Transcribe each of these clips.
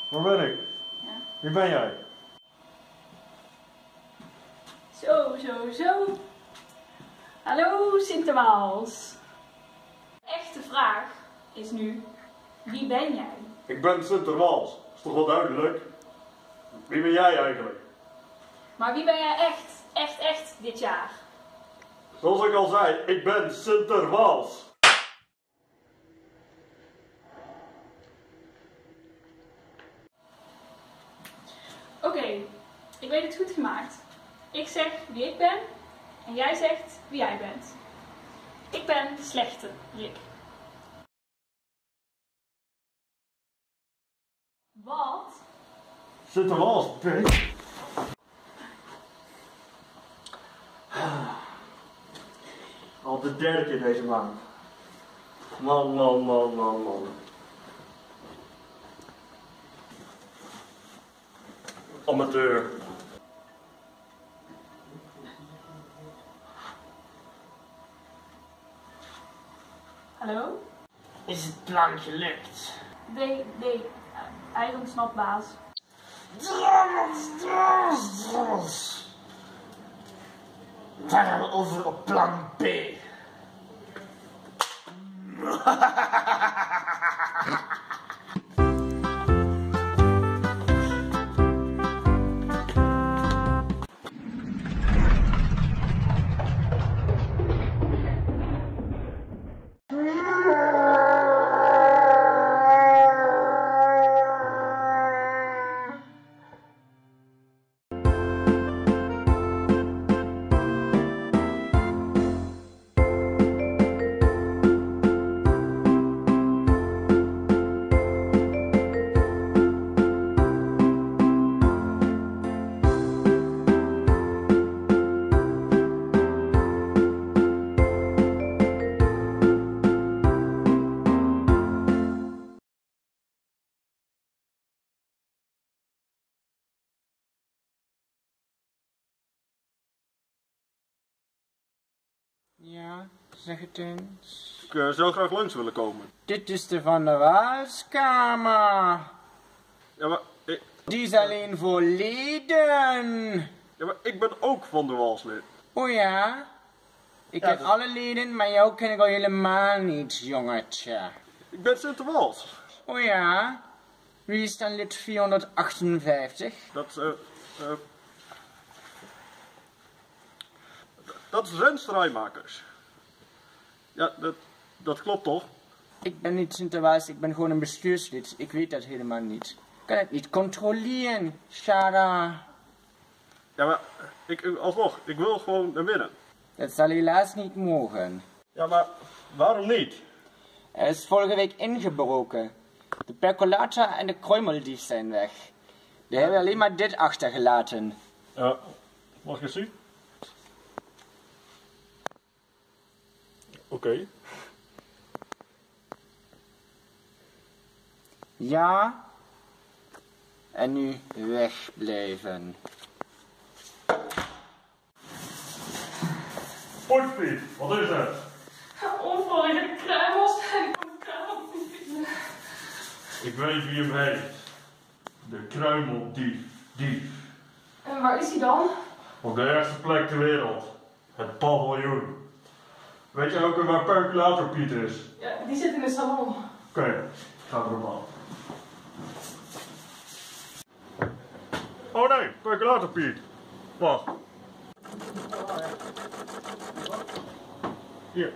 waar ben ik? Ja. Wie ben jij? Zo. Hallo Sinterwaals. De echte vraag is nu, wie ben jij? Ik ben Sinterwaals. Is toch wel duidelijk? Wie ben jij eigenlijk? Maar wie ben jij echt dit jaar? Zoals ik al zei, ik ben Sinterwaals. Oké, ik weet het goed gemaakt. Ik zeg wie ik ben en jij zegt wie jij bent. Ik ben de slechte Rick. Wat? Sinterwaals, bitch. Al de derde keer deze maand. Man. Amateur. Hallo? Is het plan gelukt? Nee, eigenlijk snapt baas. Drommels. Dan gaan we over op plan B. Ja, zeg het eens. Ik zou graag langs willen komen. Dit is de Van der Waalskamer. Ja, maar Die is alleen voor leden. ja, maar ik ben ook van de Walslid. Oh ja? Ik Ja, ken dat- alle leden, maar jou ken ik al helemaal niet, jongetje. Ik ben Sinterwaals. Oh ja? Wie is dan lid 458? Dat is Renstrijmakers. Ja, dat klopt toch? Ik ben niet Sinterwaals, ik ben gewoon een bestuurslid. Ik weet dat helemaal niet. Ik kan het niet controleren, Shara. Ja, maar alsnog, ik wil gewoon naar binnen. Dat zal helaas niet mogen. Ja, maar waarom niet? Er is vorige week ingebroken. De percolator en de kruimeldief zijn weg. Die hebben alleen maar dit achtergelaten. Ja, mag ik eens zien? Oké. Ja. En nu wegblijven. Potpiet, wat is het? Onvolledige kruimels en kruimels. Ik weet wie hem heeft. De kruimeldief. En waar is hij dan? Op de ergste plek ter wereld. Het paviljoen. Weet je ook waar Percolator Piet is? Ja, die zit in de salon. Oké, ga erop aan. Oh nee, Percolator Piet. Wacht. Hier.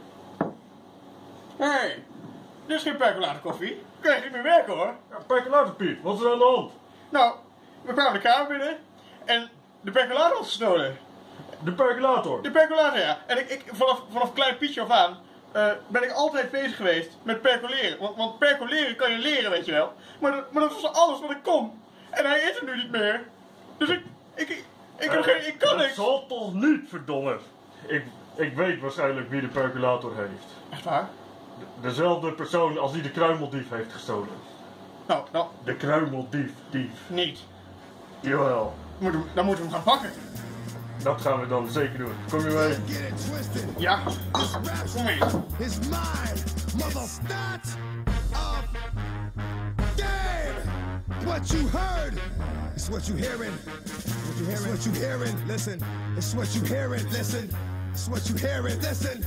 Hé, dit is geen percolator koffie. Kun je niet meer werken hoor. Ja, Percolator Piet, wat is er aan de hand? Nou, we kwamen de kamer binnen en de percolator was gestolen. De percolator. De percolator, ja. En ik vanaf klein Pietje af aan ben ik altijd bezig geweest met percoleren. Want percoleren kan je leren, weet je wel. Maar dat was alles wat ik kon. En hij is er nu niet meer. Dus ik kan niks. Dat zal toch niet, verdomme. Ik weet waarschijnlijk wie de percolator heeft. Echt waar? Dezelfde persoon als die de kruimeldief heeft gestolen. Nou, De kruimeldief. niet. Jawel. Dan moeten we hem gaan pakken. Dat gaan we dan zeker doen. Kom je mee? Ja, kom mee. Is my mother start of game. what you heard. It's what you hearing. It's what you hearing. Listen. It's what you hearing. Listen. It's what you hearing. Listen.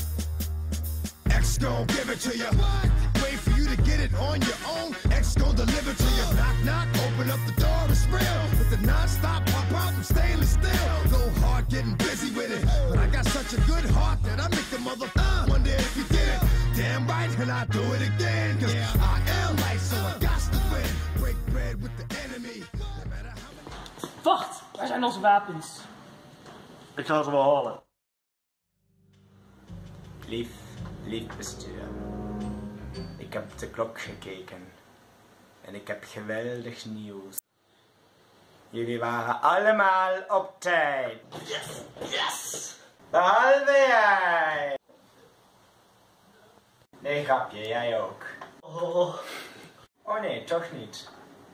X gon' give it to you. Wait for you to get it on your own. X gon' deliver to you. Knock, knock, open up the door, it's real. With the non-stop pop out and stainless steel. Go hard, getting busy with it. But I got such a good heart that I make the mother wonder if you did it. Damn right, and I do it again. Cause I am light, so I got to win. Break bread with the enemy. No matter how many... Wacht, waar zijn onze wapens? Ik ga ze wel halen. Lief bestuur. Ik heb op de klok gekeken. En ik heb geweldig nieuws. Jullie waren allemaal op tijd. Yes! Behalve jij! Nee, grapje, jij ook. Oh nee, toch niet.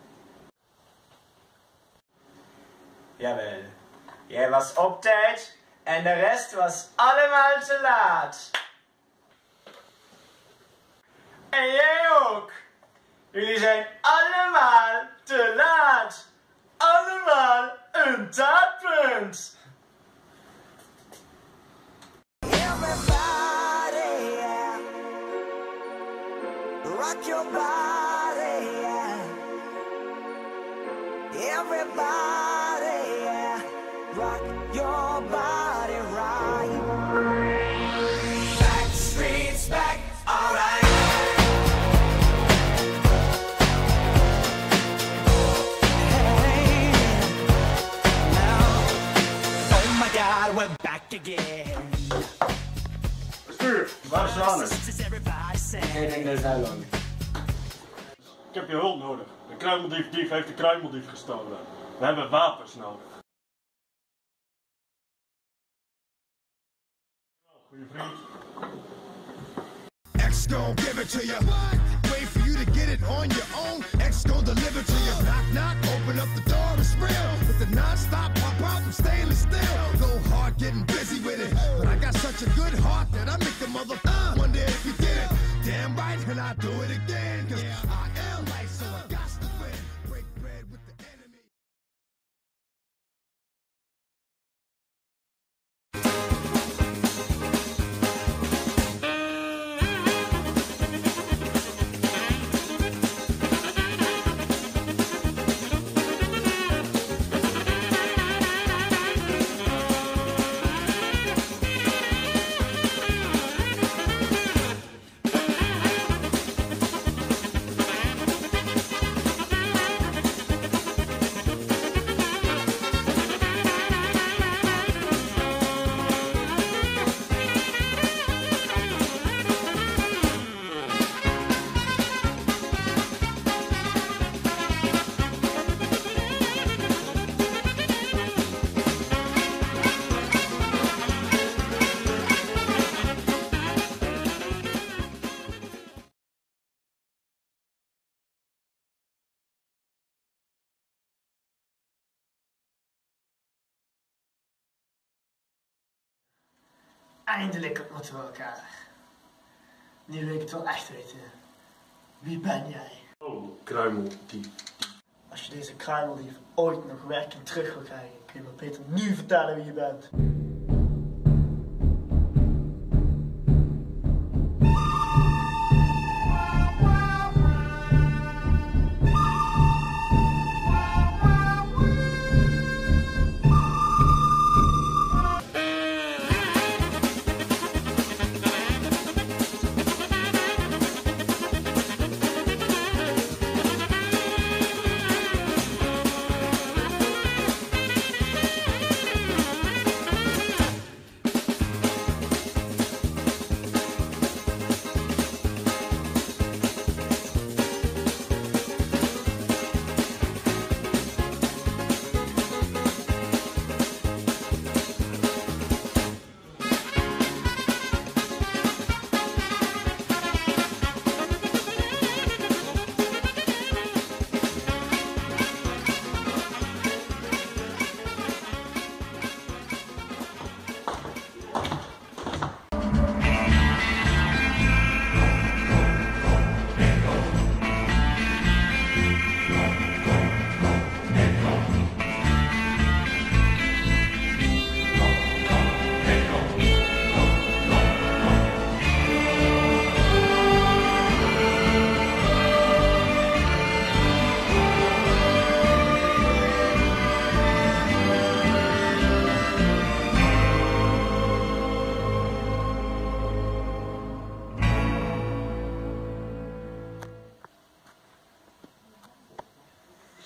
Jawel. Jij was op tijd en de rest was allemaal te laat. En jij ook. Jullie zijn allemaal te laat. Allemaal een taakpunt. Everybody, yeah. Rock your body, yeah. Everybody, yeah. Rock your body right. Back streets back, alright. Hey, now, oh my God, we're back again. Bestuur, waar is de hamer? Ik denk dat is heel lang. Ik heb je hulp nodig. De kruimeldief heeft de kruimeldief gestolen. We hebben wapens nodig. Goeie vriend. X gon' give it to you. Wait for you to get it on your own. X gon' deliver to you. Knock, knock, open up the door, it's real. With the non-stop pop out and stainless steel. Go hard, getting busy with it. But I got such a good heart that I make the mother wonder if you did it. Damn right, and I do it again. Cause I am light, so I got to win. Break bread with the enemy. Eindelijk ontmoeten we elkaar. Nu wil ik het wel echt weten. Wie ben jij? Oh, kruimeldief. Als je deze kruimeldief ooit nog werkelijk terug wil krijgen, kun je me beter nu vertellen wie je bent.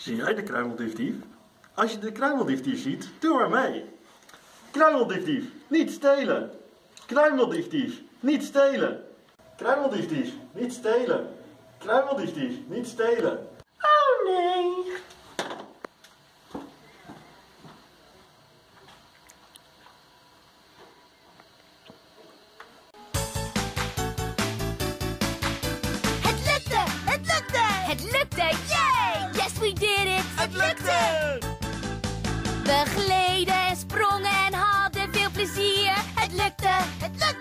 Zie jij de kruimeldiefdief? Als je de kruimeldiefdief ziet, doe maar mee. Kruimeldiefdief, niet stelen. Kruimeldiefdief, niet stelen. Kruimeldiefdief, niet stelen. Kruimeldiefdief, niet stelen. Oh nee. Het lukte, yay! Yes, we did it! Het lukte! We gleden en sprongen en hadden veel plezier. Het lukte!